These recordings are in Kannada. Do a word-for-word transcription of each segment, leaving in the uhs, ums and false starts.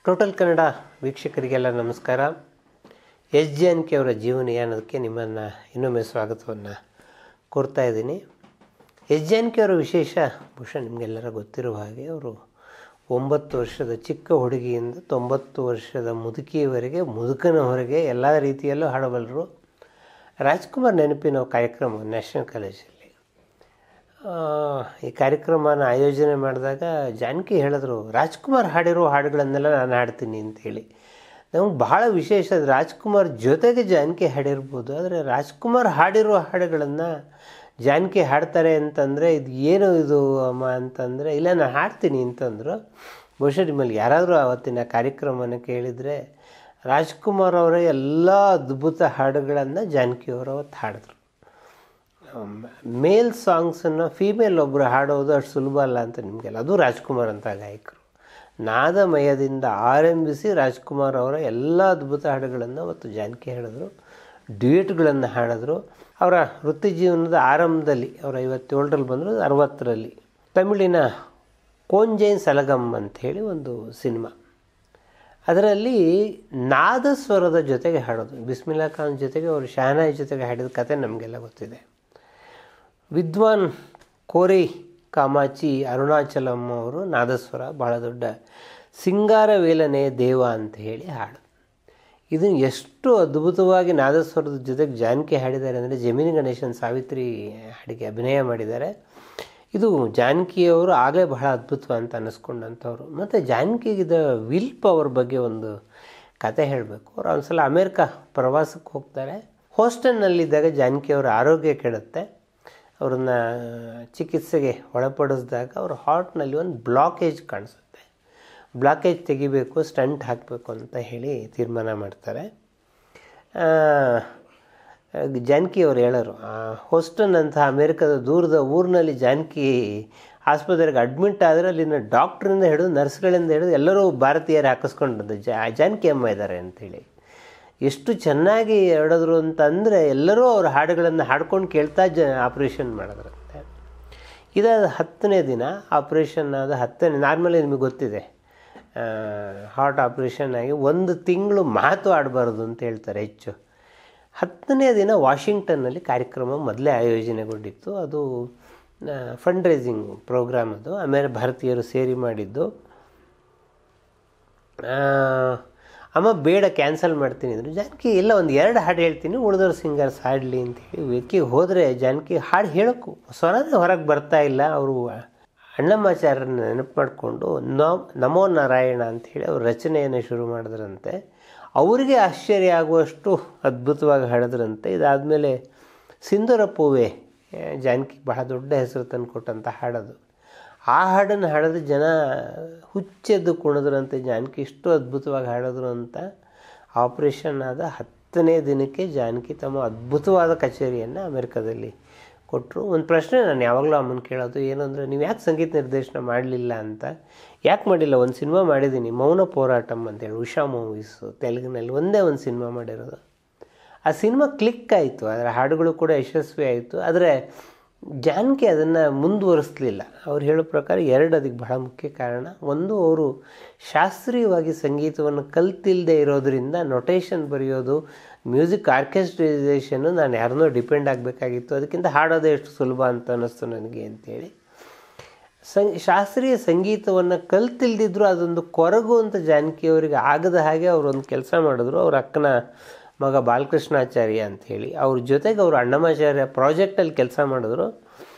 ಟೋಟಲ್ ಕನ್ನಡ ವೀಕ್ಷಕರಿಗೆಲ್ಲ ನಮಸ್ಕಾರ. ಎಸ್ ಜಾನಕಿ ಅವರ ಜೀವನಯಾನಕ್ಕೆ ನಿಮ್ಮನ್ನು ಇನ್ನೊಮ್ಮೆ ಸ್ವಾಗತವನ್ನು ಕೋರ್ತಾ ಇದ್ದೀನಿ. ಎಸ್ ಜಾನಕಿ ಅವರ ವಿಶೇಷ ಬಹುಶಃ ನಿಮಗೆಲ್ಲರ ಗೊತ್ತಿರುವ ಹಾಗೆ ಅವರು ಒಂಬತ್ತು ವರ್ಷದ ಚಿಕ್ಕ ಹುಡುಗಿಯಿಂದ ತೊಂಬತ್ತು ವರ್ಷದ ಮುದುಕಿಯವರೆಗೆ ಮುದುಕನ ಹೊರಗೆ ಎಲ್ಲ ರೀತಿಯಲ್ಲೂ ಹಾಡಬಲ್ಲರು. ರಾಜ್ಕುಮಾರ್ ನೆನಪಿನ ಕಾರ್ಯಕ್ರಮ ನ್ಯಾಷನಲ್ ಕಾಲೇಜಲ್ಲಿ ಈ ಕಾರ್ಯಕ್ರಮನ ಆಯೋಜನೆ ಮಾಡಿದಾಗ ಜಾನಕಿ ಹೇಳಿದ್ರು, ರಾಜ್ಕುಮಾರ್ ಹಾಡಿರೋ ಹಾಡುಗಳನ್ನೆಲ್ಲ ನಾನು ಹಾಡ್ತೀನಿ ಅಂತೇಳಿ. ನಮಗೆ ಬಹಳ ವಿಶೇಷ, ರಾಜ್ಕುಮಾರ್ ಜೊತೆಗೆ ಜಾನಕಿ ಹಾಡಿರ್ಬೋದು, ಆದರೆ ರಾಜ್ಕುಮಾರ್ ಹಾಡಿರೋ ಹಾಡುಗಳನ್ನು ಜಾನಕಿ ಹಾಡ್ತಾರೆ ಅಂತಂದರೆ ಇದು ಏನು ಇದು ಅಮ್ಮ ಅಂತಂದರೆ, ಇಲ್ಲ ನಾನು ಹಾಡ್ತೀನಿ ಅಂತಂದರು. ಬಹುಶಃ ನಿಮ್ಮಲ್ಲಿ ಯಾರಾದರೂ ಆವತ್ತಿನ ಕಾರ್ಯಕ್ರಮನ ಕೇಳಿದರೆ ರಾಜ್ಕುಮಾರ್ ಅವರ ಎಲ್ಲ ಅದ್ಭುತ ಹಾಡುಗಳನ್ನು ಜಾನಕಿಯವರು ಅವತ್ತು ಹಾಡಿದ್ರು. ಮೇಲ್ ಸಾಂಗ್ಸನ್ನು ಫೀಮೇಲ್ ಒಬ್ಬರು ಹಾಡೋದು ಅಷ್ಟು ಸುಲಭ ಅಲ್ಲ ಅಂತ ನಿಮಗೆಲ್ಲ. ಅದು ರಾಜ್ಕುಮಾರ್ ಅಂತ ಗಾಯಕರು ನಾದಮಯದಿಂದ ಆರಂಭಿಸಿ ರಾಜ್ಕುಮಾರ್ ಅವರ ಎಲ್ಲ ಅದ್ಭುತ ಹಾಡುಗಳನ್ನು ಅವತ್ತು ಜಾನಕಿ ಹೇಳಿದ್ರು, ಡ್ಯೂಯೆಟ್ಗಳನ್ನು ಹಾಡಿದ್ರು. ಅವರ ವೃತ್ತಿ ಜೀವನದ ಆರಂಭದಲ್ಲಿ ಅವರು ಐವತ್ತೇಳರಲ್ಲಿ ಬಂದರು, ಅರವತ್ತರಲ್ಲಿ ತಮಿಳಿನ ಕೊಂಜೈನ್ ಸಲಗಮ್ ಅಂಥೇಳಿ ಒಂದು ಸಿನಿಮಾ, ಅದರಲ್ಲಿ ನಾದಸ್ವರದ ಜೊತೆಗೆ ಹಾಡೋದು. ಬಿಸ್ಮಿಲ್ಲಾ ಖಾನ್ ಜೊತೆಗೆ ಅವರು ಶಹನಾಯಿ ಜೊತೆಗೆ ಹಾಡಿದ ಕತೆ ನಮಗೆಲ್ಲ ಗೊತ್ತಿದೆ. ವಿದ್ವಾನ್ ಕೋರಿ ಕಾಮಾಚಿ ಅರುಣಾಚಲಂ ಅವರು ನಾದಸ್ವರ, ಬಹಳ ದೊಡ್ಡ ಸಿಂಗಾರವೇಲನೆ ದೇವ ಅಂತ ಹೇಳಿ ಹಾಡು. ಇದನ್ನು ಎಷ್ಟು ಅದ್ಭುತವಾಗಿ ನಾದಸ್ವರದ ಜೊತೆಗೆ ಜಾನಕಿ ಹಾಡಿದ್ದಾರೆ ಅಂದರೆ, ಜಮಿನಿ ಗಣೇಶನ್ ಸಾವಿತ್ರಿ ಹಾಡಿಗೆ ಅಭಿನಯ ಮಾಡಿದ್ದಾರೆ. ಇದು ಜಾನಕಿಯವರು ಆಗಲೇ ಬಹಳ ಅದ್ಭುತ ಅಂತ ಅನ್ನಿಸ್ಕೊಂಡಂಥವ್ರು. ಮತ್ತು ಜಾನಕಿಗಿದ ವಿಲ್ ಪವರ್ ಬಗ್ಗೆ ಒಂದು ಕತೆ ಹೇಳಬೇಕು. ಅವರು ಒಂದು ಸಲ ಅಮೇರಿಕ ಪ್ರವಾಸಕ್ಕೆ ಹೋಗ್ತಾರೆ. ಹೋಸ್ಟೆಲ್ನಲ್ಲಿದ್ದಾಗ ಜಾನಕಿಯವರ ಆರೋಗ್ಯ ಕೆಡುತ್ತೆ. ಅವ್ರನ್ನ ಚಿಕಿತ್ಸೆಗೆ ಒಳಪಡಿಸಿದಾಗ ಅವ್ರ ಹಾರ್ಟ್ನಲ್ಲಿ ಒಂದು ಬ್ಲಾಕೇಜ್ ಕಾಣಿಸುತ್ತೆ. ಬ್ಲಾಕೇಜ್ ತೆಗಿಬೇಕು, ಸ್ಟಂಟ್ ಹಾಕಬೇಕು ಅಂತ ಹೇಳಿ ತೀರ್ಮಾನ ಮಾಡ್ತಾರೆ. ಜಾನಕಿ ಅವರು ಹೇಳೋರು, ಹೋಸ್ಟನ್ ಅಂತ ಅಮೇರಿಕದ ದೂರದ ಊರಿನಲ್ಲಿ ಜಾನಕಿ ಆಸ್ಪತ್ರೆಗೆ ಅಡ್ಮಿಟ್ ಆದರೆ ಅಲ್ಲಿನ ಡಾಕ್ಟ್ರಿಂದ ಹಿಡಿದು ನರ್ಸ್ಗಳಿಂದ ಹಿಡಿದು ಎಲ್ಲರೂ ಭಾರತೀಯರು ಹಾಕಿಸ್ಕೊಂಡದ್ದು ಜಾ ಜಾನಕಿ ಅಮ್ಮ ಇದ್ದಾರೆ ಅಂಥೇಳಿ. ಎಷ್ಟು ಚೆನ್ನಾಗಿ ಹೇಳಿದ್ರು ಅಂತಂದರೆ ಎಲ್ಲರೂ ಅವ್ರ ಹಾಡುಗಳನ್ನು ಹಾಡ್ಕೊಂಡು ಕೇಳ್ತಾ ಜ ಆಪ್ರೇಷನ್ ಮಾಡಿದ್ರಂತೆ. ಇದಾದ ಹತ್ತನೇ ದಿನ ಆಪ್ರೇಷನ್ ಆದ ಹತ್ತನೇ, ನಾರ್ಮಲಿ ನಿಮಗೆ ಗೊತ್ತಿದೆ ಹಾರ್ಟ್ ಆಪ್ರೇಷನ್ ಆಗಿ ಒಂದು ತಿಂಗಳು ಮಾತು ಆಡಬಾರ್ದು ಅಂತ ಹೇಳ್ತಾರೆ ಹೆಚ್ಚು. ಹತ್ತನೇ ದಿನ ವಾಷಿಂಗ್ಟನ್ನಲ್ಲಿ ಕಾರ್ಯಕ್ರಮ ಮೊದಲೇ ಆಯೋಜನೆಗೊಂಡಿತ್ತು. ಅದು ಫಂಡ್ ರೈಸಿಂಗ್ ಪ್ರೋಗ್ರಾಮ್, ಅದು ಆಮೇಲೆ ಭಾರತೀಯರು ಸೇರಿ ಮಾಡಿದ್ದು. ಅಮ್ಮ ಬೇಡ ಕ್ಯಾನ್ಸಲ್ ಮಾಡ್ತೀನಿ ಅಂದರು. ಜಾನಕಿ ಇಲ್ಲ, ಒಂದು ಎರಡು ಹಾಡು ಹೇಳ್ತೀನಿ, ಉಳಿದವ್ರು ಸಿಂಗರ್ಸ್ ಹಾಡಲಿ ಅಂತೇಳಿ ವೇದಿಕೆಗೆ ಹೋದರೆ ಜಾನಕಿ ಹಾಡು ಹೇಳೋಕ್ಕೂ ಸ್ವರನೇ ಹೊರಗೆ ಬರ್ತಾ ಇಲ್ಲ. ಅವರು ಅಣ್ಣಮ್ಮಾಚಾರ್ಯರನ್ನ ನೆನಪು ಮಾಡಿಕೊಂಡು ನಮೋ ನಾರಾಯಣ ಅಂಥೇಳಿ ಅವ್ರ ರಚನೆಯನ್ನು ಶುರು ಮಾಡಿದ್ರಂತೆ. ಅವರಿಗೆ ಆಶ್ಚರ್ಯ ಆಗುವಷ್ಟು ಅದ್ಭುತವಾಗಿ ಹಾಡಿದ್ರಂತೆ. ಇದಾದಮೇಲೆ ಸಿಂಧೂರ ಪೂವೆ ಜಾನಕಿ ಬಹಳ ದೊಡ್ಡ ಹೆಸರು ತಂದು ಕೊಟ್ಟಂಥ ಹಾಡೋದು. ಆ ಹಾಡನ್ನು ಹಾಡಿದ್ರೆ ಜನ ಹುಚ್ಚೆದ್ದು ಕುಣಿದ್ರಂತೆ. ಜಾನಕಿ ಇಷ್ಟು ಅದ್ಭುತವಾಗಿ ಹಾಡಿದ್ರು ಅಂತ. ಆಪ್ರೇಷನ್ ಆದ ಹತ್ತನೇ ದಿನಕ್ಕೆ ಜಾನಕಿ ತಮ್ಮ ಅದ್ಭುತವಾದ ಕಚೇರಿಯನ್ನು ಅಮೆರಿಕದಲ್ಲಿ ಕೊಟ್ಟರು. ಒಂದು ಪ್ರಶ್ನೆ ನಾನು ಯಾವಾಗಲೂ ಅಮ್ಮನ ಕೇಳೋದು ಏನು ಅಂದರೆ, ನೀವು ಯಾಕೆ ಸಂಗೀತ ನಿರ್ದೇಶನ ಮಾಡಲಿಲ್ಲ ಅಂತ. ಯಾಕೆ ಮಾಡಿಲ್ಲ, ಒಂದು ಸಿನಿಮಾ ಮಾಡಿದ್ದೀನಿ, ಮೌನ ಹೋರಾಟಮ್ ಅಂತೇಳಿ, ಉಷಾ ಮೂವೀಸು ತೆಲುಗಿನಲ್ಲಿ ಒಂದೇ ಒಂದು ಸಿನಿಮಾ ಮಾಡಿರೋದು. ಆ ಸಿನಿಮಾ ಕ್ಲಿಕ್ ಆಯಿತು, ಅದರ ಹಾಡುಗಳು ಕೂಡ ಯಶಸ್ವಿ ಆಯಿತು. ಆದರೆ ಜಾನಕಿ ಅದನ್ನು ಮುಂದುವರಿಸಲಿಲ್ಲ. ಅವ್ರು ಹೇಳೋ ಪ್ರಕಾರ ಎರಡು ಅದಕ್ಕೆ ಬಹಳ ಮುಖ್ಯ ಕಾರಣ. ಒಂದು, ಅವರು ಶಾಸ್ತ್ರೀಯವಾಗಿ ಸಂಗೀತವನ್ನು ಕಲ್ತಿಲ್ಲದೆ ಇರೋದರಿಂದ ನೊಟೇಷನ್ ಬರೆಯೋದು, ಮ್ಯೂಸಿಕ್ ಆರ್ಕೆಸ್ಟ್ರೈಸೇಷನ್ನು ನಾನು ಯಾರನ್ನೋ ಡಿಪೆಂಡ್ ಆಗಬೇಕಾಗಿತ್ತು, ಅದಕ್ಕಿಂತ ಹಾಡೋದೇ ಎಷ್ಟು ಸುಲಭ ಅಂತ ಅನ್ನಿಸ್ತು ನನಗೆ ಅಂತೇಳಿ. ಸಂ ಶಾಸ್ತ್ರೀಯ ಸಂಗೀತವನ್ನು ಕಲ್ತಿಲ್ದಿದ್ರು ಅದೊಂದು ಕೊರಗು ಅಂತ ಜಾನಕಿಯವರಿಗೆ ಆಗದ ಹಾಗೆ ಅವರೊಂದು ಕೆಲಸ ಮಾಡಿದ್ರು. ಅವ್ರ ಅಕ್ಕನ ಮಗ ಬಾಲಕೃಷ್ಣಾಚಾರ್ಯ ಅಂಥೇಳಿ ಅವ್ರ ಜೊತೆಗೆ ಅವರು ಅಣ್ಣಮಾಚಾರ್ಯ ಪ್ರಾಜೆಕ್ಟಲ್ಲಿ ಕೆಲಸ ಮಾಡಿದ್ರು.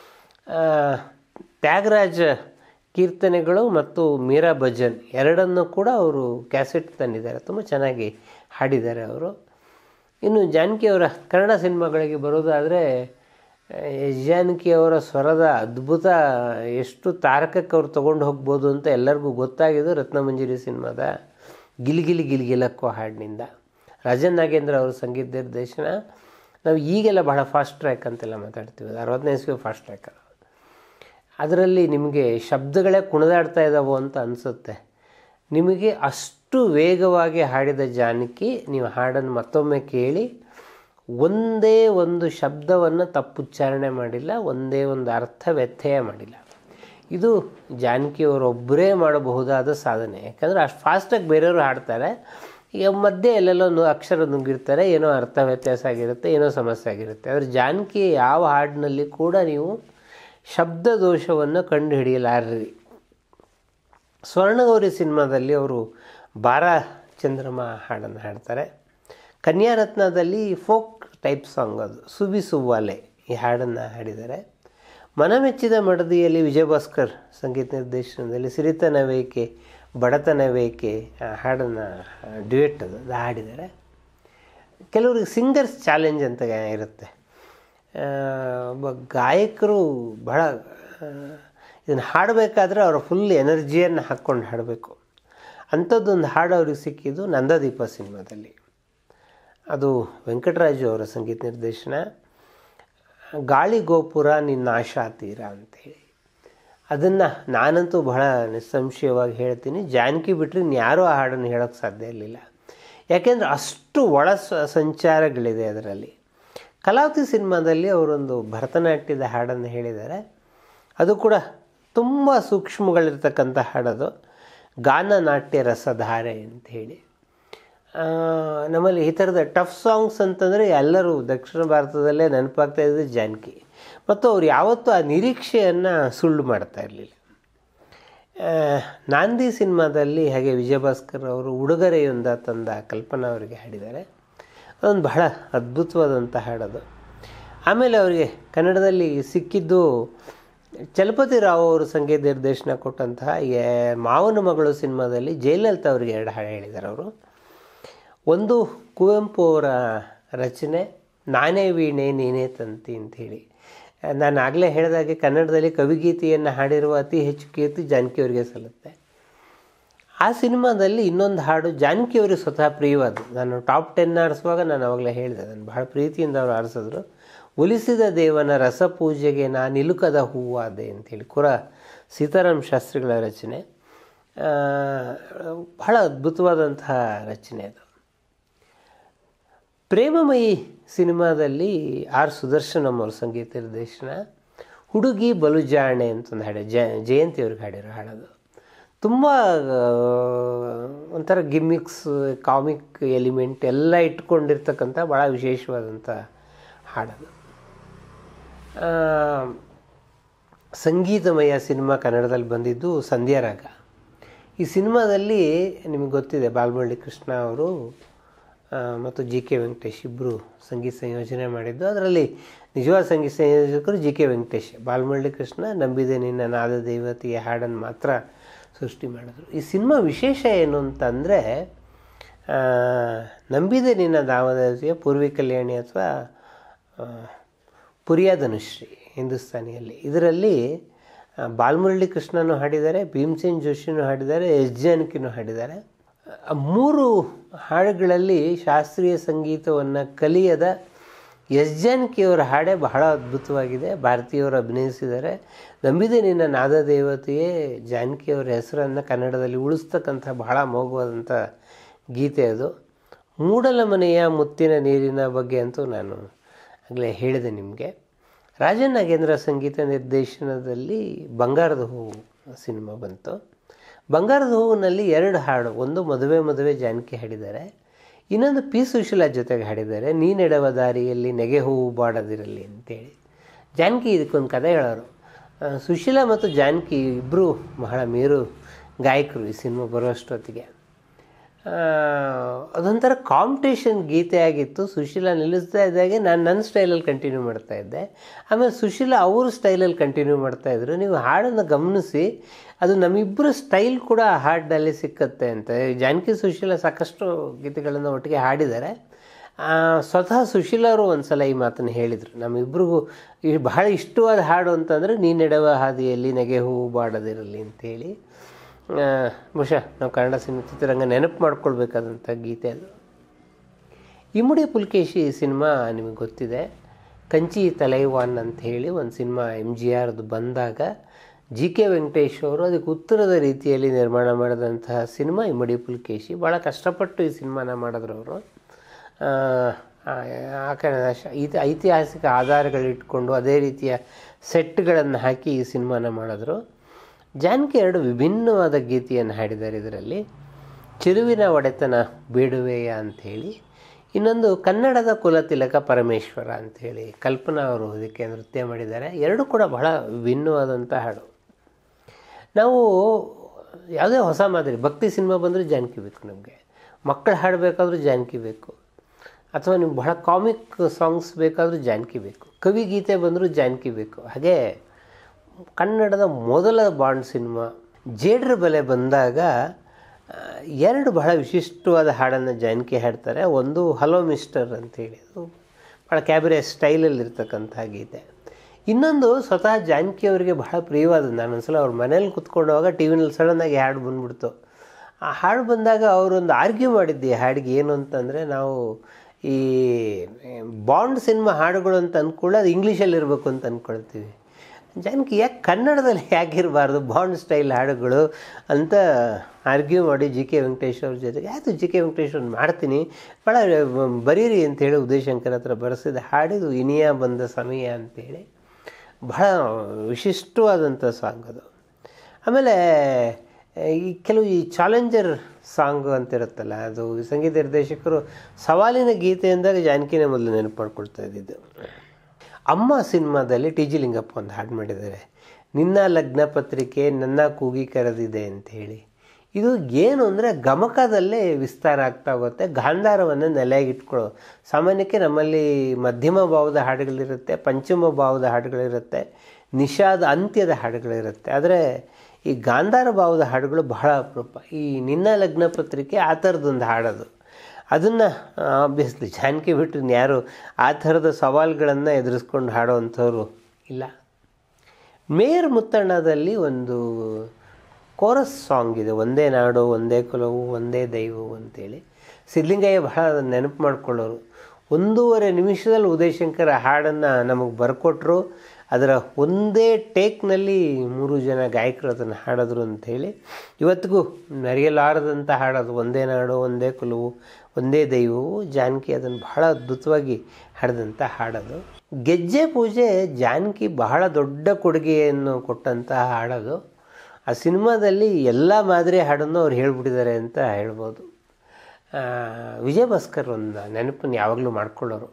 ತ್ಯಾಗರಾಜ ಕೀರ್ತನೆಗಳು ಮತ್ತು ಮೀರಾ ಭಜನ್ ಎರಡನ್ನೂ ಕೂಡ ಅವರು ಕ್ಯಾಸೆಟ್ ತಂದಿದ್ದಾರೆ. ತುಂಬ ಚೆನ್ನಾಗಿ ಹಾಡಿದ್ದಾರೆ ಅವರು. ಇನ್ನು ಜಾನಕಿಯವರ ಕನ್ನಡ ಸಿನಿಮಾಗಳಿಗೆ ಬರೋದಾದರೆ, ಜಾನಕಿಯವರ ಸ್ವರದ ಅದ್ಭುತ ಎಷ್ಟು ತಾರಕಕ್ಕೆ ಅವ್ರು ತೊಗೊಂಡು ಹೋಗ್ಬೋದು ಅಂತ ಎಲ್ಲರಿಗೂ ಗೊತ್ತಾಗಿದ್ದು ರತ್ನಮಂಜರಿ ಸಿನಿಮಾದ ಗಿಲಿಗಿಲಿ ಗಿಲಿಗಿಲಕ್ಕೋ ಹಾಡಿನಿಂದ. ರಾಜನ್ ನಾಗೇಂದ್ರ ಅವರು ಸಂಗೀತ ನಿರ್ದೇಶನ. ನಾವು ಈಗೆಲ್ಲ ಬಹಳ ಫಾಸ್ಟ್ ಟ್ರ್ಯಾಕ್ ಅಂತೆಲ್ಲ ಮಾತಾಡ್ತೀವಿ, ಅದು ಅರವತ್ತನೇ ಇಸ್ವಿ ಫಾಸ್ಟ್ ಟ್ರ್ಯಾಕ್. ಅದರಲ್ಲಿ ನಿಮಗೆ ಶಬ್ದಗಳೇ ಕುಣಿದಾಡ್ತಾ ಇದ್ದಾವೋ ಅಂತ ಅನಿಸುತ್ತೆ. ನಿಮಗೆ ಅಷ್ಟು ವೇಗವಾಗಿ ಹಾಡಿದ ಜಾನಕಿ, ನೀವು ಹಾಡನ್ನು ಮತ್ತೊಮ್ಮೆ ಕೇಳಿ, ಒಂದೇ ಒಂದು ಶಬ್ದವನ್ನು ತಪ್ಪುಚ್ಚಾರಣೆ ಮಾಡಿಲ್ಲ, ಒಂದೇ ಒಂದು ಅರ್ಥ ವ್ಯತ್ಯಯ ಮಾಡಿಲ್ಲ. ಇದು ಜಾನಕಿಯವರೊಬ್ಬರೇ ಮಾಡಬಹುದಾದ ಸಾಧನೆ. ಯಾಕಂದರೆ ಅಷ್ಟು ಫಾಸ್ಟಾಗಿ ಬೇರೆಯವರು ಹಾಡ್ತಾರೆ, ಈಗ ಮಧ್ಯೆ ಎಲ್ಲೆಲ್ಲೋ ಅಕ್ಷರ ನುಗ್ಗಿರ್ತಾರೆ, ಏನೋ ಅರ್ಥ ವ್ಯತ್ಯಾಸ ಆಗಿರುತ್ತೆ, ಏನೋ ಸಮಸ್ಯೆ ಆಗಿರುತ್ತೆ. ಆದರೆ ಜಾನಕಿ ಯಾವ ಹಾಡಿನಲ್ಲಿ ಕೂಡ ನೀವು ಶಬ್ದ ದೋಷವನ್ನು ಕಂಡು ಹಿಡಿಯಲಾರ್ರಿ. ಸ್ವರ್ಣಗೌರಿ ಸಿನಿಮಾದಲ್ಲಿ ಅವರು ಬಾರ ಚಂದ್ರಮ ಹಾಡನ್ನು ಹಾಡ್ತಾರೆ. ಕನ್ಯಾರತ್ನದಲ್ಲಿ ಫೋಕ್ ಟೈಪ್ ಸಾಂಗ್ ಅದು, ಸುಬಿ ಸುವ್ವಾಲೆ ಈ ಹಾಡನ್ನು ಹಾಡಿದ್ದಾರೆ. ಮನಮೆಚ್ಚಿದ ಮಡದಿಯಲ್ಲಿ ವಿಜಯಭಾಸ್ಕರ್ ಸಂಗೀತ ನಿರ್ದೇಶನದಲ್ಲಿ ಸಿರಿತನವೇಕೆ ಬಡತನವೇಕೆ ಹಾಡನ್ನು ಡ್ಯುಯೆಟ್ ಅದು ಅದು ಹಾಡಿದ್ದಾರೆ. ಕೆಲವ್ರಿಗೆ ಸಿಂಗರ್ಸ್ ಚಾಲೆಂಜ್ ಅಂತ ಇರುತ್ತೆ. ಒಬ್ಬ ಗಾಯಕರು ಬಹಳ ಇದನ್ನು ಹಾಡಬೇಕಾದ್ರೆ ಅವರ ಫುಲ್ ಎನರ್ಜಿಯನ್ನು ಹಾಕ್ಕೊಂಡು ಹಾಡಬೇಕು. ಅಂಥದ್ದೊಂದು ಹಾಡು ಅವ್ರಿಗೆ ಸಿಕ್ಕಿದ್ದು ನಂದದೀಪ ಸಿನಿಮಾದಲ್ಲಿ. ಅದು ವೆಂಕಟರಾಜು ಅವರ ಸಂಗೀತ ನಿರ್ದೇಶನ. ಗಾಳಿ ಗೋಪುರ ನಿನ್ನ ಆಶಾ ತೀರ ಅಂಥೇಳಿ. ಅದನ್ನು ನಾನಂತೂ ಬಹಳ ನಿಸ್ಸಂಶಯವಾಗಿ ಹೇಳ್ತೀನಿ, ಜಾನಕಿ ಬಿಟ್ಟರೆ ಇನ್ಯಾರೂ ಆ ಹಾಡನ್ನು ಹೇಳೋಕ್ಕೆ ಸಾಧ್ಯ ಇರಲಿಲ್ಲ. ಯಾಕೆಂದರೆ ಅಷ್ಟು ಒಳ ಸಂಚಾರಗಳಿದೆ ಅದರಲ್ಲಿ. ಕಲಾವತಿ ಸಿನಿಮಾದಲ್ಲಿ ಅವರೊಂದು ಭರತನಾಟ್ಯದ ಹಾಡನ್ನು ಹೇಳಿದ್ದಾರೆ. ಅದು ಕೂಡ ತುಂಬ ಸೂಕ್ಷ್ಮಗಳಿರ್ತಕ್ಕಂಥ ಹಾಡೋದು, ಗಾನ ನಾಟ್ಯ ರಸಧಾರೆ ಅಂಥೇಳಿ. ನಮ್ಮಲ್ಲಿ ಈ ಥರದ ಟಫ್ ಸಾಂಗ್ಸ್ ಅಂತಂದರೆ ಎಲ್ಲರೂ ದಕ್ಷಿಣ ಭಾರತದಲ್ಲೇ ನೆನಪಾಗ್ತಾ ಇದ್ದರೆ ಜಾನಕಿ. ಮತ್ತು ಅವ್ರು ಯಾವತ್ತೂ ಆ ನಿರೀಕ್ಷೆಯನ್ನು ಸುಳ್ಳು ಮಾಡ್ತಾ ಇರಲಿಲ್ಲ. ನಾಂದಿ ಸಿನಿಮಾದಲ್ಲಿ ಹಾಗೆ ವಿಜಯಭಾಸ್ಕರ್ ಅವರು ಉಡುಗೊರೆಯೊಂದ ತಂದ ಕಲ್ಪನಾ ಅವರಿಗೆ ಹಾಡಿದ್ದಾರೆ. ಅದೊಂದು ಬಹಳ ಅದ್ಭುತವಾದಂಥ ಹಾಡೋದು. ಆಮೇಲೆ ಅವರಿಗೆ ಕನ್ನಡದಲ್ಲಿ ಸಿಕ್ಕಿದ್ದು ಚಲಪತಿ ರಾವ್ ಅವರು ಸಂಗೀತ ನಿರ್ದೇಶನ ಕೊಟ್ಟಂತಹ ಮಾವನ ಮಗಳು ಸಿನಿಮಾದಲ್ಲಿ ಜಯಲಲಿತಾ ಅವರಿಗೆ ಎರಡು ಹಾಡು ಹೇಳಿದ್ದಾರೆ ಅವರು. ಒಂದು ಕುವೆಂಪು ಅವರ ರಚನೆ, ನಾನೇ ವೀಣೆ ನೀನೇ ತಂತಿ ಅಂಥೇಳಿ. ನಾನು ಆಗಲೇ ಹೇಳಿದಾಗೆ ಕನ್ನಡದಲ್ಲಿ ಕವಿಗೀತೆಯನ್ನು ಹಾಡಿರುವ ಅತಿ ಹೆಚ್ಚು ಕೀರ್ತಿ ಜಾನಕಿಯವರಿಗೆ ಸಲ್ಲುತ್ತೆ. ಆ ಸಿನಿಮಾದಲ್ಲಿ ಇನ್ನೊಂದು ಹಾಡು ಜಾನಕಿಯವರಿಗೆ ಸ್ವತಃ ಪ್ರಿಯವಾದ್ದು. ನಾನು ಟಾಪ್ ಟೆನ್ ಆರಿಸುವಾಗ ನಾನು ಅವಾಗಲೇ ಹೇಳಿದೆ, ನಾನು ಬಹಳ ಪ್ರೀತಿಯಿಂದ ಅವರು ಆರಿಸಿದ್ರು. ಒಲಿಸಿದ ದೇವನ ರಸಪೂಜೆಗೆ ನಾನು ನಿಲುಕದ ಹೂವಾದೆ ಅಂಥೇಳಿ, ಕುರ ಸೀತಾರಾಮ್ ಶಾಸ್ತ್ರಿಗಳ ರಚನೆ. ಬಹಳ ಅದ್ಭುತವಾದಂತಹ ರಚನೆ ಅದು. ಪ್ರೇಮಮಯಿ ಸಿನಿಮಾದಲ್ಲಿ ಆರ್ ಸುದರ್ಶನಂ ಅವ್ರ ಸಂಗೀತ ನಿರ್ದೇಶನ, ಹುಡುಗಿ ಬಲುಜಾಣೆ ಅಂತಂದು ಹಾಡು, ಜ ಜಯಂತಿ ಅವ್ರಿಗೆ ಹಾಡಿರೋ ಹಾಡೋದು. ತುಂಬ ಒಂಥರ ಗಿಮ್ಮಿಕ್ಸ್, ಕಾಮಿಕ್ ಎಲಿಮೆಂಟ್ ಎಲ್ಲ ಇಟ್ಕೊಂಡಿರ್ತಕ್ಕಂಥ ಭಾಳ ವಿಶೇಷವಾದಂಥ ಹಾಡೋದು. ಸಂಗೀತಮಯ ಸಿನಿಮಾ ಕನ್ನಡದಲ್ಲಿ ಬಂದಿದ್ದು ಸಂಧ್ಯಾರಾಗ. ಈ ಸಿನಿಮಾದಲ್ಲಿ ನಿಮಗೆ ಗೊತ್ತಿದೆ, ಬಾಲಮುರಳಿ ಕೃಷ್ಣ ಅವರು ಮತ್ತು ಜಿ ಕೆ ವೆಂಕಟೇಶ್ ಇಬ್ಬರು ಸಂಗೀತ ಸಂಯೋಜನೆ ಮಾಡಿದ್ದು. ಅದರಲ್ಲಿ ನಿಜವಾದ ಸಂಗೀತ ಸಂಯೋಜಕರು ಜಿ ಕೆ ವೆಂಕಟೇಶ್. ಬಾಲಮುರಳಿ ಕೃಷ್ಣ ನಂಬಿದೆ ನಿನ್ನ ನಾದ ದೇವತೆಯ ಹಾಡನ್ನು ಮಾತ್ರ ಸೃಷ್ಟಿ ಮಾಡಿದ್ರು. ಈ ಸಿನಿಮಾ ವಿಶೇಷ ಏನು ಅಂತಂದರೆ, ನಂಬಿದೆ ನಿನ್ನ ನಾಮದೇವತೆಯ ಪೂರ್ವಿ ಕಲ್ಯಾಣಿ ಅಥವಾ ಪುರಿಯಾಧನುಶ್ರೀ ಹಿಂದೂಸ್ತಾನಿಯಲ್ಲಿ. ಇದರಲ್ಲಿ ಬಾಲಮುರಳಿ ಕೃಷ್ಣನೂ ಹಾಡಿದ್ದಾರೆ, ಭೀಮಸೇನ್ ಜೋಶಿನೂ ಹಾಡಿದ್ದಾರೆ, ಎಸ್ ಜಾನಕಿನೂ ಹಾಡಿದ್ದಾರೆ. ಮೂರು ಹಾಡುಗಳಲ್ಲಿ ಶಾಸ್ತ್ರೀಯ ಸಂಗೀತವನ್ನು ಕಲಿಯದ ಎಸ್ ಜಾನಕಿಯವರ ಹಾಡೇ ಬಹಳ ಅದ್ಭುತವಾಗಿದೆ. ಭಾರತೀಯವರು ಅಭಿನಯಿಸಿದ್ದಾರೆ. ನಂಬಿದೆ ನಿನ್ನ ನಾದದೇವತೆಯೇ ಜಾನಕಿಯವರ ಹೆಸರನ್ನು ಕನ್ನಡದಲ್ಲಿ ಉಳಿಸ್ತಕ್ಕಂಥ ಬಹಳ ಅಮೋಘವಾದಂಥ ಗೀತೆ ಅದು. ಮೂಡಲ ಮನೆಯ ಮುತ್ತಿನ ನೀರಿನ ಬಗ್ಗೆ ಅಂತೂ ನಾನು ಆಗಲೇ ಹೇಳಿದೆ ನಿಮಗೆ. ರಾಜನ್ ನಾಗೇಂದ್ರ ಸಂಗೀತ ನಿರ್ದೇಶನದಲ್ಲಿ ಬಂಗಾರದ ಹೂವು ಸಿನಿಮಾ ಬಂತು. ಬಂಗಾರದ ಹೂವಿನಲ್ಲಿ ಎರಡು ಹಾಡು, ಒಂದು ಮದುವೆ ಮದುವೆ ಜಾನಕಿ ಹಾಡಿದ್ದಾರೆ, ಇನ್ನೊಂದು ಪಿ ಸುಶೀಲಾ ಜೊತೆಗೆ ಹಾಡಿದ್ದಾರೆ, ನೀನೆಡವ ದಾರಿಯಲ್ಲಿ ನೆಗೆ ಹೂವು ಬಾಡದಿರಲಿ ಅಂತೇಳಿ. ಜಾನಕಿ ಇದಕ್ಕೊಂದು ಕಥೆ ಹೇಳೋರು. ಸುಶೀಲಾ ಮತ್ತು ಜಾನಕಿ ಇಬ್ಬರು ಬಹಳ ಮೇರು ಗಾಯಕರು ಈ ಸಿನಿಮಾ ಬರುವಷ್ಟೊತ್ತಿಗೆ. ಅದೊಂಥರ ಕಾಂಪಿಟೇಷನ್ ಗೀತೆ ಆಗಿತ್ತು. ಸುಶೀಲಾ ನಿಲ್ಲಿಸ್ತಾ ಇದ್ದಾಗೆ ನಾನು ನನ್ನ ಸ್ಟೈಲಲ್ಲಿ ಕಂಟಿನ್ಯೂ ಮಾಡ್ತಾಯಿದ್ದೆ. ಆಮೇಲೆ ಸುಶೀಲಾ ಅವ್ರ ಸ್ಟೈಲಲ್ಲಿ ಕಂಟಿನ್ಯೂ ಮಾಡ್ತಾಯಿದ್ರು. ನೀವು ಹಾಡನ್ನು ಗಮನಿಸಿ, ಅದು ನಮ್ಮಿಬ್ಬರು ಸ್ಟೈಲ್ ಕೂಡ ಹಾಡಿನಲ್ಲಿ ಸಿಕ್ಕತ್ತೆ ಅಂತ. ಜಾನಕಿ ಸುಶೀಲಾ ಸಾಕಷ್ಟು ಗೀತೆಗಳನ್ನು ಒಟ್ಟಿಗೆ ಹಾಡಿದ್ದಾರೆ. ಸ್ವತಃ ಸುಶೀಲಾ ಅವರು ಒಂದು ಸಲ ಈ ಮಾತನ್ನು ಹೇಳಿದರು, ನಮ್ಮಿಬ್ಬರಿಗೂ ಬಹಳ ಇಷ್ಟವಾದ ಹಾಡು ಅಂತಂದರೆ ನೀನೆಡವ ಹಾದಿಯಲ್ಲಿ ನೆಗೆ ಹೂವು ಬಾಡದಿರಲಿ ಅಂತೇಳಿ. ಬಹುಶಃ ನಾವು ಕನ್ನಡ ಸಿನಿಮಾ ಚಿತ್ರರಂಗ ನೆನಪು ಮಾಡ್ಕೊಳ್ಬೇಕಾದಂಥ ಗೀತೆ ಅದು. ಇಮ್ಮಡಿ ಪುಲ್ಕೇಶಿ ಸಿನಿಮಾ ನಿಮಗೆ ಗೊತ್ತಿದೆ. ಕಂಚಿ ತಲೈವಾನ್ ಅಂತ ಹೇಳಿ ಒಂದು ಸಿನಿಮಾ ಎಮ್ ಜಿ ಆರ್ದು ಬಂದಾಗ ಜಿ ಕೆ ವೆಂಕಟೇಶ್ ಅವರು ಅದಕ್ಕೆ ಉತ್ತರದ ರೀತಿಯಲ್ಲಿ ನಿರ್ಮಾಣ ಮಾಡಿದಂತಹ ಸಿನಿಮಾ ಇಮ್ಮಡಿ ಪುಲ್ಕೇಶಿ. ಭಾಳ ಕಷ್ಟಪಟ್ಟು ಈ ಸಿನಿಮಾನ ಮಾಡಿದ್ರು ಅವರು. ಆ ಕಾರಣ ಐತಿಹಾಸಿಕ ಆಧಾರಗಳಿಟ್ಕೊಂಡು ಅದೇ ರೀತಿಯ ಸೆಟ್ಗಳನ್ನು ಹಾಕಿ ಈ ಸಿನಿಮಾನ ಮಾಡಿದ್ರು. ಜಾನಕಿ ಎರಡು ವಿಭಿನ್ನವಾದ ಗೀತೆಯನ್ನು ಹಾಡಿದ್ದಾರೆ ಇದರಲ್ಲಿ. ಚಿರುವಿನ ಒಡೆತನ ಬೇಡುವೆಯ ಅಂಥೇಳಿ, ಇನ್ನೊಂದು ಕನ್ನಡದ ಕುಲತಿಲಕ ಪರಮೇಶ್ವರ ಅಂಥೇಳಿ ಕಲ್ಪನಾ ಅವರು ಇದಕ್ಕೆ ನೃತ್ಯ ಮಾಡಿದ್ದಾರೆ. ಎರಡು ಕೂಡ ಬಹಳ ವಿಭಿನ್ನವಾದಂಥ ಹಾಡು. ನಾವು ಯಾವುದೇ ಹೊಸ ಮಾದರಿ ಭಕ್ತಿ ಸಿನಿಮಾ ಬಂದರೂ ಜಾನಕಿ ಬೇಕು, ನಮಗೆ ಮಕ್ಕಳು ಹಾಡಬೇಕಾದ್ರೂ ಜಾನಕಿ ಬೇಕು, ಅಥವಾ ನಿಮ್ಗೆ ಬಹಳ ಕಾಮಿಕ್ ಸಾಂಗ್ಸ್ ಬೇಕಾದರೂ ಜಾನಕಿ ಬೇಕು, ಕವಿ ಗೀತೆ ಬಂದರೂ ಜಾನಕಿ ಬೇಕು. ಹಾಗೆ ಕನ್ನಡದ ಮೊದಲ ಬಾಂಡ್ ಸಿನಿಮಾ ಜೇಡ್ರ ಬಲೆ ಬಂದಾಗ ಎರಡು ಬಹಳ ವಿಶಿಷ್ಟವಾದ ಹಾಡನ್ನು ಜಾನಕಿ ಹಾಡ್ತಾರೆ. ಒಂದು ಹಲೋ ಮಿಸ್ಟರ್ ಅಂತೇಳಿ, ಅದು ಭಾಳ ಕ್ಯಾಬರೆ ಸ್ಟೈಲಲ್ಲಿರ್ತಕ್ಕಂಥ ಗೀತೆ. ಇನ್ನೊಂದು ಸ್ವತಃ ಜಾನಕಿ ಅವರಿಗೆ ಬಹಳ ಪ್ರಿಯವಾದ, ನಾನು ಒಂದ್ಸಲ ಅವ್ರ ಮನೇಲಿ ಕುತ್ಕೊಂಡಾಗ ಟಿ ವಿನಲ್ಲಿ ಸಡನ್ನಾಗಿ ಹಾಡು ಬಂದ್ಬಿಡ್ತು. ಆ ಹಾಡು ಬಂದಾಗ ಅವರೊಂದು ಆರ್ಗ್ಯೂ ಮಾಡಿದ್ದೆ ಈ ಹಾಡಿಗೆ. ಏನು ಅಂತಂದರೆ, ನಾವು ಈ ಬಾಂಡ್ ಸಿನಿಮಾ ಹಾಡುಗಳು ಅಂತ ಅಂದ್ಕೊಳ್ಳಿ ಅದು ಇಂಗ್ಲೀಷಲ್ಲಿ ಇರಬೇಕು ಅಂತ ಅಂದ್ಕೊಳ್ತೀವಿ. ಜಾನಕಿ ಯಾಕೆ ಕನ್ನಡದಲ್ಲಿ ಯಾಕಿರಬಾರ್ದು ಬಾಂಡ್ ಸ್ಟೈಲ್ ಹಾಡುಗಳು ಅಂತ ಆರ್ಗ್ಯೂ ಮಾಡಿ ಜಿ ಕೆ ವೆಂಕಟೇಶ್ ಅವ್ರ ಜೊತೆಗೆ, ಆಯಿತು ಜಿ ಕೆ ವೆಂಕಟೇಶ್ ಅವ್ರು ಮಾಡ್ತೀನಿ, ಭಾಳ ಬರೀರಿ ಅಂತೇಳಿ ಉದಯಶಂಕರ್ ಹತ್ರ ಬರೆಸಿದ ಹಾಡಿದು ಇನಿಯ ಬಂದ ಸಮಯ ಅಂತೇಳಿ ಬಹಳ ವಿಶಿಷ್ಟವಾದಂಥ ಸಾಂಗ್ ಅದು. ಆಮೇಲೆ ಈ ಕೆಲವು ಈ ಚಾಲೆಂಜರ್ ಸಾಂಗ್ ಅಂತಿರುತ್ತಲ್ಲ, ಅದು ಸಂಗೀತ ನಿರ್ದೇಶಕರು ಸವಾಲಿನ ಗೀತೆ ಅಂದಾಗ ಜಾನಕಿನೇ ಮೊದಲು ನೆನಪು ಮಾಡ್ಕೊಳ್ತಾ ಇದ್ದಿದ್ದು. ಅಮ್ಮ ಸಿನಿಮಾದಲ್ಲಿ ಟಿ ಜಿ ಲಿಂಗಪ್ಪ ಒಂದು ಹಾಡು ಮಾಡಿದ್ದಾರೆ, ನಿನ್ನ ಲಗ್ನ ಪತ್ರಿಕೆ ನನ್ನ ಕೂಗಿ ಕರೆದಿದೆ ಅಂಥೇಳಿ. ಇದು ಏನು ಅಂದರೆ ಗಮಕದಲ್ಲೇ ವಿಸ್ತಾರ ಆಗ್ತಾ ಹೋಗುತ್ತೆ, ಗಾಂಧಾರವನ್ನು ನೆಲೆಯಾಗಿಟ್ಕೊಳ್ಳೋ. ಸಾಮಾನ್ಯಕ್ಕೆ ನಮ್ಮಲ್ಲಿ ಮಧ್ಯಮ ಭಾವದ ಹಾಡುಗಳಿರುತ್ತೆ, ಪಂಚಮ ಭಾವದ ಹಾಡುಗಳಿರುತ್ತೆ, ನಿಷಾದ ಅಂತ್ಯದ ಹಾಡುಗಳಿರುತ್ತೆ. ಆದರೆ ಈ ಗಾಂಧಾರ ಭಾವದ ಹಾಡುಗಳು ಬಹಳ ಅಪರೂಪ. ಈ ನಿನ್ನ ಲಗ್ನ ಪತ್ರಿಕೆ ಆ ಥರದೊಂದು ಹಾಡೋದು, ಅದನ್ನು ಆಬ್ವಿಯಸ್ಲಿ ಜಾನಕಿ ಬಿಟ್ಟು ಯಾರು ಆ ಥರದ ಸವಾಲುಗಳನ್ನು ಎದುರಿಸ್ಕೊಂಡು ಹಾಡೋವಂಥವ್ರು ಇಲ್ಲ. ಮೇರ್ ಮುತ್ತಣ್ಣದಲ್ಲಿ ಒಂದು ಕೋರಸ್ ಸಾಂಗ್ ಇದೆ, ಒಂದೇ ನಾಡು ಒಂದೇ ಕುಲವು ಒಂದೇ ದೈವವು ಅಂತೇಳಿ. ಸಿದ್ಧಲಿಂಗಯ್ಯ ಬಹಳ ನೆನಪು ಮಾಡಿಕೊಳ್ಳೋರು. ಒಂದೂವರೆ ನಿಮಿಷದಲ್ಲಿ ಉದಯಶಂಕರ್ ಹಾಡನ್ನು ನಮಗೆ ಬರ್ಕೊಟ್ರು. ಅದರ ಒಂದೇ ಟೇಕ್ನಲ್ಲಿ ಮೂರು ಜನ ಗಾಯಕರು ಅದನ್ನು ಹಾಡಿದ್ರು ಅಂಥೇಳಿ ಇವತ್ತಿಗೂ ಮರೆಯಲಾರದಂಥ ಹಾಡೋದು ಒಂದೇ ನಾಡು ಒಂದೇ ಕುಲವು ಒಂದೇ ದೈವವು. ಜಾನಕಿ ಅದನ್ನು ಬಹಳ ಅದ್ಭುತವಾಗಿ ಹಾಡಿದಂಥ ಹಾಡೋದು. ಗೆಜ್ಜೆ ಪೂಜೆ ಜಾನಕಿ ಬಹಳ ದೊಡ್ಡ ಕೊಡುಗೆಯನ್ನು ಕೊಟ್ಟಂತಹ ಹಾಡೋದು. ಆ ಸಿನಿಮಾದಲ್ಲಿ ಎಲ್ಲ ಮಾದರಿ ಹಾಡನ್ನು ಅವ್ರು ಹೇಳ್ಬಿಟ್ಟಿದ್ದಾರೆ ಅಂತ ಹೇಳ್ಬೋದು. ವಿಜಯ ಭಾಸ್ಕರ್ ಒಂದು ನೆನಪನ್ನು ಯಾವಾಗಲೂ ಮಾಡ್ಕೊಳ್ಳೋರು.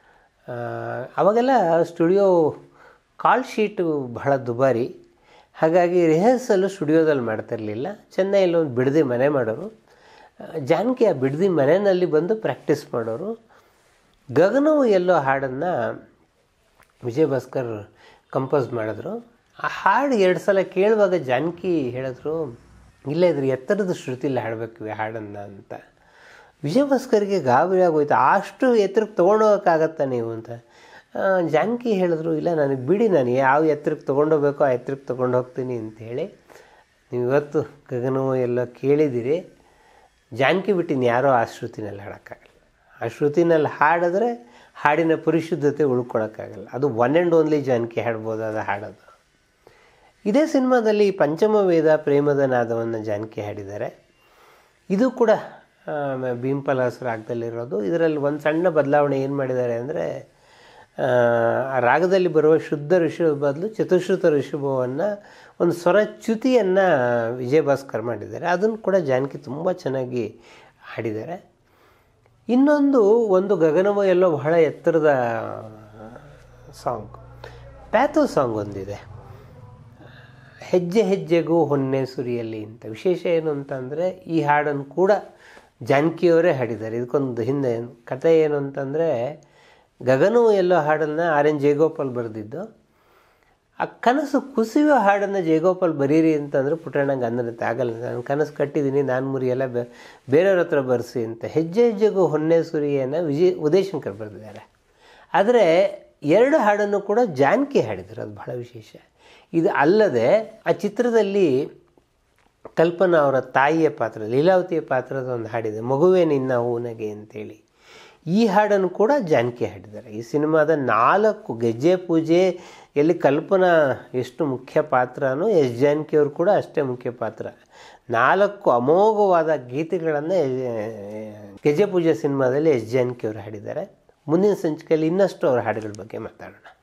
ಅವಾಗೆಲ್ಲ ಸ್ಟುಡಿಯೋ ಕಾಲ್ ಶೀಟು ಬಹಳ ದುಬಾರಿ, ಹಾಗಾಗಿ ರಿಹರ್ಸಲ್ಲು ಸ್ಟುಡಿಯೋದಲ್ಲಿ ಮಾಡ್ತಿರಲಿಲ್ಲ. ಚೆನ್ನೈಯಲ್ಲಿ ಒಂದು ಬಿಡದಿ ಮನೆ ಮಾಡೋರು. ಜಾನಕಿ ಆ ಬಿಡದಿ ಮನೆಯಲ್ಲಿ ಬಂದು ಪ್ರಾಕ್ಟೀಸ್ ಮಾಡೋರು. ಗಗನವು ಎಲ್ಲೋ ಹಾಡನ್ನು ವಿಜಯ ಭಾಸ್ಕರ್ ಕಂಪೋಸ್ ಮಾಡಿದ್ರು. ಆ ಹಾಡು ಎರಡು ಸಲ ಕೇಳುವಾಗ ಜಾನಕಿ ಹೇಳಿದ್ರು, ಇಲ್ಲ ಇದ್ರ ಎತ್ತರದ ಶ್ರುತಿಯಲ್ಲಿ ಹಾಡಬೇಕು ಈ ಹಾಡನ್ನು ಅಂತ. ವಿಜಯ ಭಾಸ್ಕರ್ಗೆ ಗಾಬರಿ ಆಗೋಯ್ತು, ಅಷ್ಟು ಎತ್ತರಕ್ಕೆ ತೊಗೊಂಡೋಗೋಕ್ಕಾಗತ್ತಾ ನೀವು ಅಂತ. ಜಾನಕಿ ಹೇಳಿದ್ರು, ಇಲ್ಲ ನನಗೆ ಬಿಡಿ, ನಾನು ಯಾವ ಎತ್ತರಕ್ಕೆ ತೊಗೊಂಡೋಗ್ಬೇಕೋ ಆ ಎತ್ತರಕ್ಕೆ ತೊಗೊಂಡು ಹೋಗ್ತೀನಿ ಅಂಥೇಳಿ. ನೀವು ಇವತ್ತು ಗಗನವು ಎಲ್ಲ ಕೇಳಿದ್ದೀರಿ. ಜಾನಕಿ ಬಿಟ್ಟಿನ ಯಾರೋ ಆ ಶ್ರುತಿನಲ್ಲಿ ಹಾಡೋಕ್ಕಾಗಲ್ಲ. ಆ ಶ್ರುತಿನಲ್ಲಿ ಹಾಡಿದ್ರೆ ಹಾಡಿನ ಪರಿಶುದ್ಧತೆ ಉಳ್ಕೊಳಕ್ಕಾಗಲ್ಲ. ಅದು ಒನ್ ಆ್ಯಂಡ್ ಓನ್ಲಿ ಜಾನಕಿ ಹಾಡ್ಬೋದಾದ ಹಾಡೋದು. ಇದೇ ಸಿನಿಮಾದಲ್ಲಿ ಪಂಚಮ ವೇದ ಪ್ರೇಮದ ನಾದವನ್ನು ಜಾನಕಿ ಹಾಡಿದ್ದಾರೆ. ಇದು ಕೂಡ ಭೀಮಪಲಾಸ್ ರಾಗದಲ್ಲಿರೋದು. ಇದರಲ್ಲಿ ಒಂದು ಸಣ್ಣ ಬದಲಾವಣೆ ಏನು ಮಾಡಿದ್ದಾರೆ ಅಂದರೆ, ಆ ರಾಗದಲ್ಲಿ ಬರುವ ಶುದ್ಧ ಋಷಭ ಬದಲು ಚತುಶ್ರುತ ಋಷಭವನ್ನು ಒಂದು ಸ್ವರಚ್ಯುತಿಯನ್ನು ವಿಜಯ ಭಾಸ್ಕರ್ ಮಾಡಿದ್ದಾರೆ. ಅದನ್ನು ಕೂಡ ಜಾನಕಿ ತುಂಬ ಚೆನ್ನಾಗಿ ಹಾಡಿದ್ದಾರೆ. ಇನ್ನೊಂದು ಒಂದು ಗಗನವೋ ಎಲ್ಲೋ ಬಹಳ ಎತ್ತರದ ಸಾಂಗ್, ಪ್ಯಾಥೋ ಸಾಂಗ್ ಒಂದಿದೆ, ಹೆಜ್ಜೆ ಹೆಜ್ಜೆಗೂ ಹೊನ್ನೆ ಸುರಿಯಲ್ಲಿ ಅಂತ. ವಿಶೇಷ ಏನು ಅಂತಂದರೆ ಈ ಹಾಡನ್ನು ಕೂಡ ಜಾನಕಿಯವರೇ ಹಾಡಿದ್ದಾರೆ. ಇದಕ್ಕೊಂದು ಹಿಂದೆ ಕಥೆ ಏನು ಅಂತಂದರೆ, ಗಗನವು ಎಲ್ಲೋ ಹಾಡನ್ನು ಆರ್ ಎನ್ ಜಯಗೋಪಾಲ್ ಬರೆದಿದ್ದು. ಆ ಕನಸು ಕುಸಿಯುವ ಹಾಡನ್ನು ಜಯಗೋಪಾಲ್ ಬರೀರಿ ಅಂತಂದರೆ ಪುಟ್ಟಣ್ಣಂಗೆ ಅನ್ನತ್ತೆ, ಆಗಲ್ಲ, ನಾನು ಕನಸು ಕಟ್ಟಿದ್ದೀನಿ, ನಾನು ಮುರಿಯೆಲ್ಲ ಬೇ ಬೇರೆಯವ್ರ ಹತ್ರ ಬರೆಸಿ ಅಂತ. ಹೆಜ್ಜೆ ಹೆಜ್ಜೆಗೂ ಹೊನ್ನೆ ಸುರಿಯನ್ನು ವಿಜಯ್ ಉದಯಶಂಕರ್ ಬರೆದಿದ್ದಾರೆ. ಆದರೆ ಎರಡು ಹಾಡನ್ನು ಕೂಡ ಜಾನಕಿ ಹಾಡಿದ್ದಾರೆ, ಅದು ಬಹಳ ವಿಶೇಷ. ಇದು ಅಲ್ಲದೆ ಆ ಚಿತ್ರದಲ್ಲಿ ಕಲ್ಪನಾ ಅವರ ತಾಯಿಯ ಪಾತ್ರ, ಲೀಲಾವತಿಯ ಪಾತ್ರದ ಒಂದು ಹಾಡಿದೆ, ಮಗುವೆ ನಿನ್ನ ಹೂನಗೆ ಅಂತೇಳಿ. ಈ ಹಾಡನ್ನು ಕೂಡ ಜಾನಕಿ ಹಾಡಿದ್ದಾರೆ. ಈ ಸಿನಿಮಾದ ನಾಲ್ಕು ಗೆಜ್ಜೆ ಪೂಜೆ ಎಲ್ಲಿ ಕಲ್ಪನಾ ಎಷ್ಟು ಮುಖ್ಯ ಪಾತ್ರನೋ ಎಸ್ ಜಾನಕಿಯವರು ಕೂಡ ಅಷ್ಟೇ ಮುಖ್ಯ ಪಾತ್ರ. ನಾಲ್ಕು ಅಮೋಘವಾದ ಗೀತೆಗಳನ್ನು ಗೆಜ್ಜೆ ಪೂಜೆ ಸಿನಿಮಾದಲ್ಲಿ ಎಸ್ ಜಾನಕಿಯವರು ಹಾಡಿದ್ದಾರೆ. ಮುಂದಿನ ಸಂಚಿಕೆಯಲ್ಲಿ ಇನ್ನಷ್ಟು ಅವರ ಹಾಡುಗಳ ಬಗ್ಗೆ ಮಾತಾಡೋಣ.